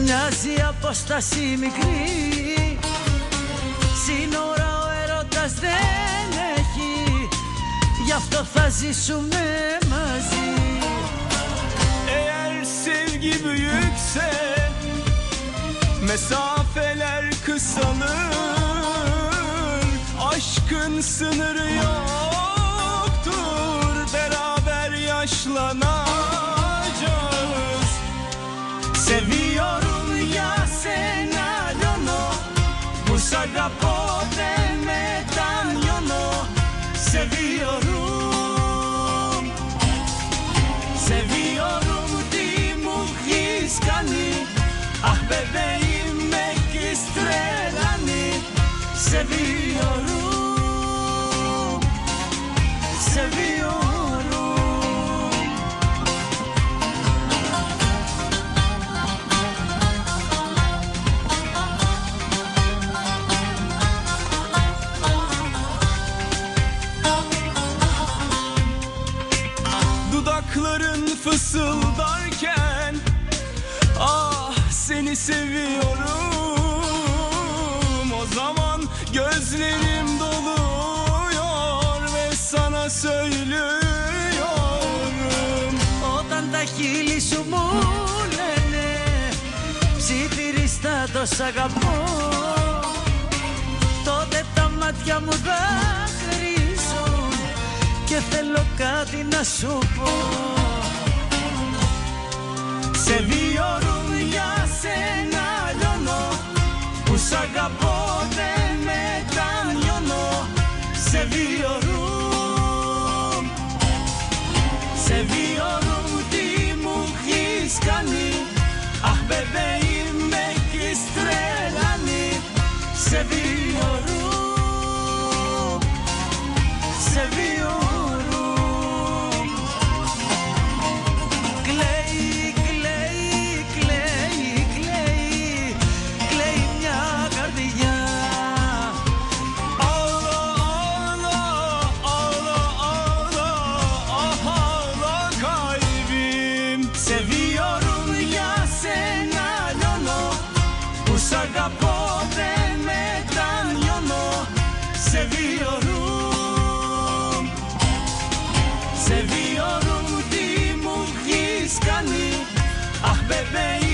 Μοιάζει απόσταση μικρή, σύνορα ο έρωτας δεν έχει, γι' αυτό θα ζήσουμε μαζί. Eğer sevgi büyükse mesafeler kısalır, aşkın sınırı yoktur, beraber yaşlanacağız. Seviyorum ya seni alyono, που σ' αγαπώ δεν μετανιώνω. Seviyorum, seviyorum τι μου έχεις κάνει. Αχ bebeğim με έχεις τρελάνει. Seviyorum, seviyorum. Dudakların fısıldarken ah seni seviyorum, o zaman gözlerim doluyor ve sana söylüyorum. Όταν τα χείλη σου μου λένε ψιθυριστά το σ' αγαπώ, τότε τα μάτια μου δάκρυζουν και θέλω κάτι να σου πω. Seviyorum ya seni alyono, που σ' αγαπώ δεν μετανιώνω. Seviyorum, seviyorum τι μου έχεις κάνει. Αχ bebeğim με έχεις τρελάνει. Seviyorum, seviyorum. Seviyorum ya seni alyono, που σ' αγαπώ δεν μετανιώνω. Seviyorum, seviyorum τι μου έχεις κάνει. Αχ bebeğim